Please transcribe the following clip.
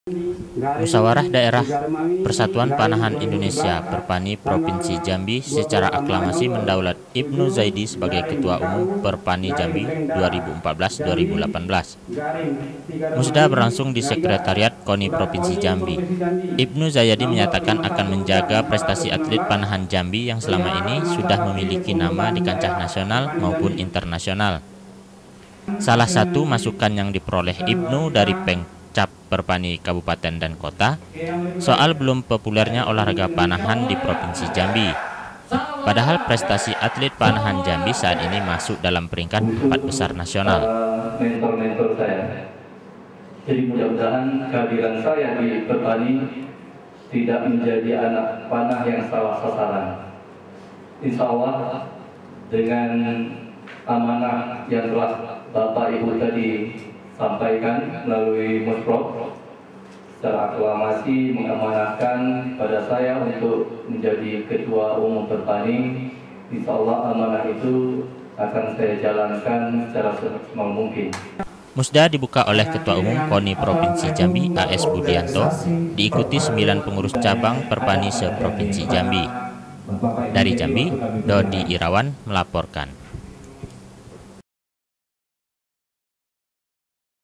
Musyawarah Daerah Persatuan Panahan Indonesia Perpani Provinsi Jambi secara aklamasi mendaulat Ibnu Zaidi sebagai Ketua Umum Perpani Jambi 2014-2018. Musda berlangsung di Sekretariat KONI Provinsi Jambi. Ibnu Zaidi menyatakan akan menjaga prestasi atlet panahan Jambi yang selama ini sudah memiliki nama di kancah nasional maupun internasional. Salah satu masukan yang diperoleh Ibnu dari Pemkab Perpani Kabupaten dan Kota soal belum populernya olahraga panahan di Provinsi Jambi. Padahal prestasi atlet panahan Jambi saat ini masuk dalam peringkat 4 besar nasional. Mentor-mentor saya. Jadi mudah-mudahan kehadiran saya di Perpani tidak menjadi anak panah yang salah sasaran. Insya Allah dengan amanah yang telah Bapak Ibu tadi sampaikan melalui Musprov secara aklamasi mengamanahkan pada saya untuk menjadi Ketua Umum Perpani. Insya Allah amanah itu akan saya jalankan secara semaksimal mungkin. Musda dibuka oleh Ketua Umum KONI Provinsi Jambi AS Budianto, diikuti 9 pengurus cabang Perpani se-Provinsi Jambi. Dari Jambi, Dodi Irawan melaporkan.